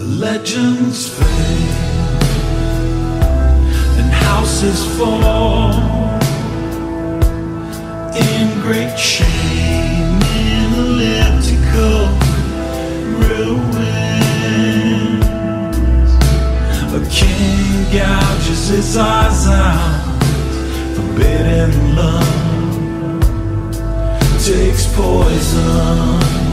Legends fade and houses fall in great shame in elliptical ruins. A king gouges his eyes out, forbidden love takes poison.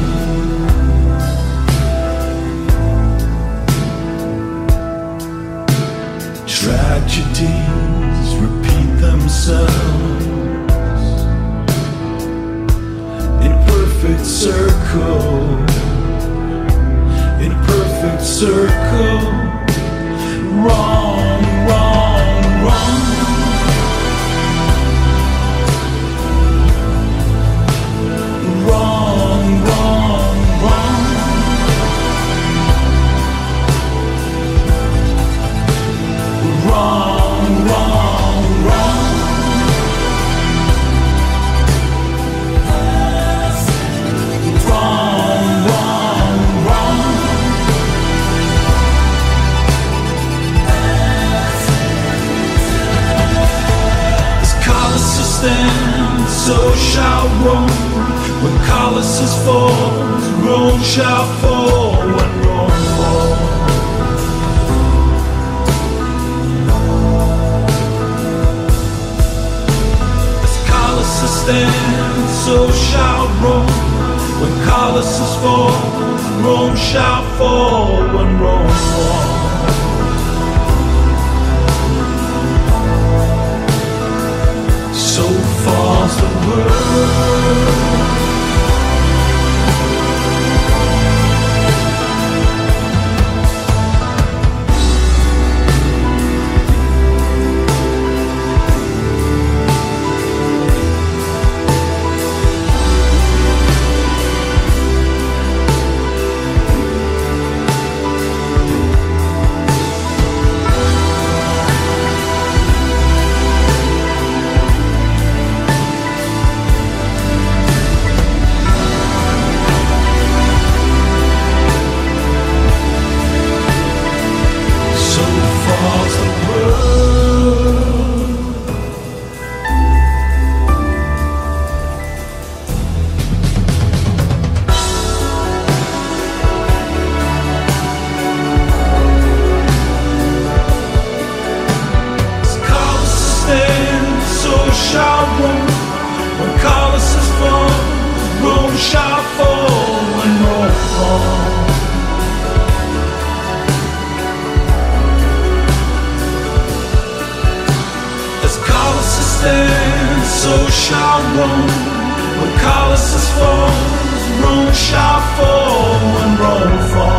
Tragedies repeat themselves in perfect circle, in perfect circle. Wrong, wrong, wrong. Wrong, wrong, wrong. Wrong, wrong, wrong. Wrong, wrong, wrong. As Colossus stands, so shall Rome. When Colossus falls, Rome shall fall. When Rome falls, stand, so shall Rome. When Colossus falls, Rome shall fall. When Rome falls, so falls the world. So shall Rome. When Colossus falls, Rome shall fall. When Rome falls.